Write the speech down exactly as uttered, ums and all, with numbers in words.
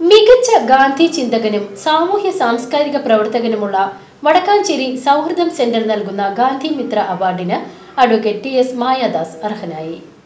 മികച്ച ഗാന്ധി ചിന്തകനും സാമൂഹ്യ സാംസ്കാരിക പ്രവർത്തകനുമുള്ള വടക്കാഞ്ചേരി സൗഹൃദം സെന്റർ നൽകുന്ന ഗാന്ധി മിത്ര അവാർഡിന് അഡ്വക്കേറ്റ് ടി എസ് മായാദാസ് അർഹനായി.